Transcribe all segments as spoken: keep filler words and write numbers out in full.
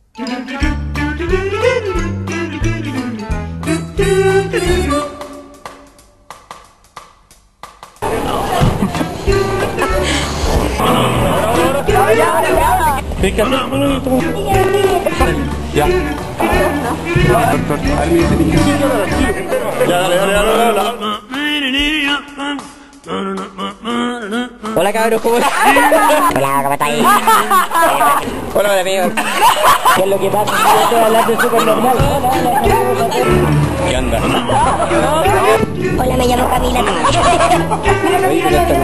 Fíjate. Ya. Ya, dale, dale, dale, dale. Hola cabros, ¿cómo están? Hola, ¿cómo estáis? Hola, hola amigos. ¿Qué es lo que pasa? Yo estoy hablando súper normal. ¿Qué onda? Hola, me llamo Camila. Oye, pero esta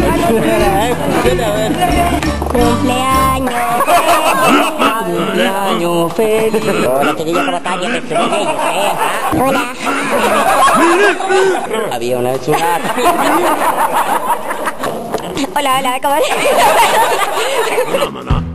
Cumpleaños. Cumpleaños feliz. Hola, chiquillos, ¿cómo están? Yo soy su D J, ¿eh? Hola. Había una vez un gato. Hola, hola, ¿cómo estás?